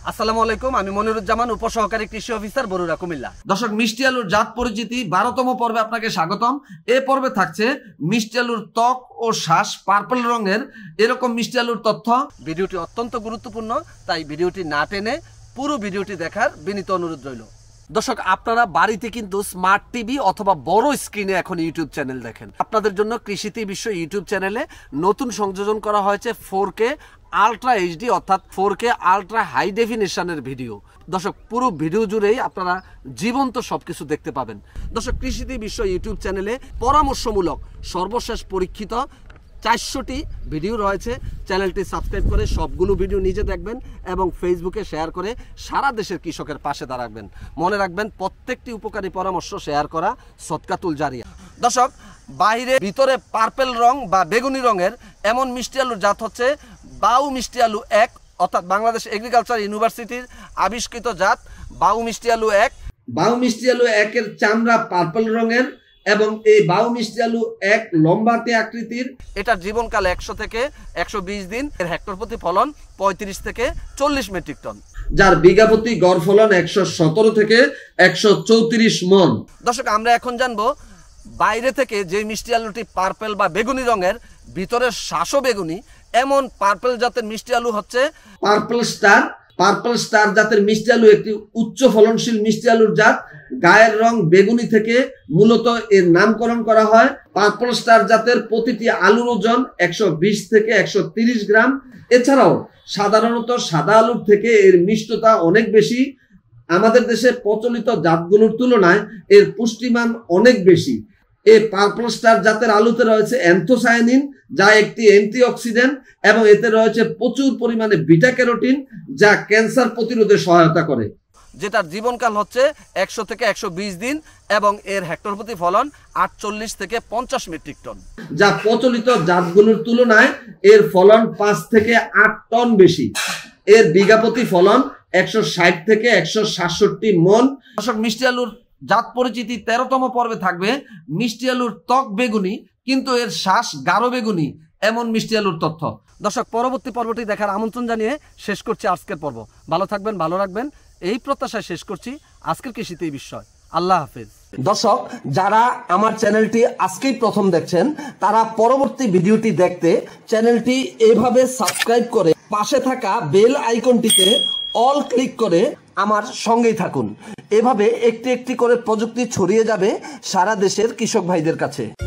আসসালামু আলাইকুম, আমি মনিরুজ্জামান, উপসহকারী কৃষি অফিসার, বরুড়া, কুমিল্লা। দর্শক, মিষ্টি আলুর জাত পরিচিতি 12তম পর্বে আপনাকে স্বাগতম। এই পর্বে থাকছে মিষ্টি আলুর ত্বক ও শ্বাস পার্পল রঙের এরকম মিষ্টি আলুর তথ্য। ভিডিওটি অত্যন্ত গুরুত্বপূর্ণ, তাই ভিডিওটি না টেনে পুরো ভিডিওটি দেখার বিনীত অনুরোধ রইল। দর্শক, আপনারা বাড়িতে কিন্তু স্মার্ট টিভি অথবা বড় স্ক্রিনে এখন ইউটিউব চ্যানেল দেখেন। আপনাদের জন্য কৃষিতেই বিশ্ব ইউটিউব চ্যানেলে নতুন সংযোজন করা হয়েছে 4K আলট্রা এইচডি অর্থাৎ 4K আলট্রা হাই ডেফিনেশনের ভিডিও। দর্শক, পুরো ভিডিও জুড়েই আপনারা জীবন্ত সবকিছু দেখতে পাবেন। দর্শক, কৃষিতেই বিশ্ব ইউটিউব চ্যানেলে পরামর্শমূলক সর্বশেষ পরীক্ষিত 400টি ভিডিও রয়েছে। চ্যানেলটি সাবস্ক্রাইব করে সবগুলো ভিডিও নিজে দেখবেন এবং ফেসবুকে শেয়ার করে সারা দেশের কৃষকের পাশে দাঁড়াবেন। মনে রাখবেন, প্রত্যেকটি উপকারী পরামর্শ শেয়ার করা সদকাতুল জারিয়া। দর্শক, বাইরে ভিতরে পার্পেল রং বা বেগুনি রঙের এমন মিষ্টি আলুর জাত হচ্ছে বাউ মিষ্টি আলু 1, অর্থাৎ বাংলাদেশ এগ্রিকালচার ইউনিভার্সিটির আবিষ্কৃত জাত বাউ মিষ্টি আলু 1। বাউ মিষ্টি আলু 1 এর চামড়া পার্পল রঙের এবং এই বাউ মিষ্টি আলু 1 লম্বাটে আকৃতির। এটার জীবনকাল 100 থেকে 120 দিন। এর হেক্টর প্রতি ফলন 35 থেকে 40 মেট্রিক টন, যার বিঘা প্রতি গড় ফলন 117 থেকে 134 মন। দর্শক, আমরা এখন জানবো বাইরে থেকে যে মিষ্টি আলুটি পার্পল বা বেগুনি রঙের, ভিতরের শ্বাসও বেগুনি, এমন পার্পল জাতের মিষ্টি আলু হচ্ছে পার্পল স্টার। পার্পল স্টার জাতের মিষ্টি আলু একটি উচ্চ ফলনশীল মিষ্টি আলুর জাত। গায়ের রং বেগুনি থেকে মূলত এর নামকরণ করা হয়। পার্পল স্টার জাতের প্রতিটি আলুর ওজন 120 থেকে 130 গ্রাম। এছাড়াও সাধারণত সাদা আলুর থেকে এর মিষ্টতা অনেক বেশি। আমাদের দেশে প্রচলিত জাতগুলোর তুলনায় এর পুষ্টিমান অনেক বেশি। এই পার্পল স্টার জাতের আলুতে রয়েছে অ্যান্থোসায়ানিন, যা একটি অ্যান্টিঅক্সিডেন্ট, এবং এতে রয়েছে প্রচুর পরিমাণে বিটা ক্যারোটিন, যা ক্যান্সার প্রতিরোধে সহায়তা করে। যেটার জীবনকাল হচ্ছে 100 থেকে 120 দিন এবং এর হেক্টর প্রতি ফলন 48 থেকে 50 মেট্রিক টন, যা প্রচলিত জাতগুলোর তুলনায় এর ফলন 5 থেকে 8 টন বেশি। এর বিঘা প্রতি ফলন 160 থেকে 167 মন। দর্শক, মিষ্টি আলুর জাত পরিচিতি 13তম পর্বে থাকবে মিষ্টি আলুর ত্বক বেগুনি কিন্তু এর শ্বাস গাঢ় বেগুনি এমন মিষ্টি আলুর তথ্য। দর্শক, পরবর্তী পর্বটি দেখার আমন্ত্রণ জানিয়ে শেষ করছি আজকের পর্ব। ভালো থাকবেন, ভালো রাখবেন, এই প্রত্যাশায় শেষ করছি আজকের কৃষিতেই বিষয়। আল্লাহ হাফেজ। দর্শক, যারা আমার চ্যানেলটি আজকেই প্রথম দেখছেন, তারা পরবর্তী ভিডিওটি দেখতে চ্যানেলটি এভাবে সাবস্ক্রাইব করে পাশে থাকা বেল আইকনটিতে অল ক্লিক করে আমার সঙ্গেই থাকুন। এভাবে একটি একটি করে প্রযুক্তি ছড়িয়ে যাবে সারা দেশের কৃষক ভাইদের কাছে।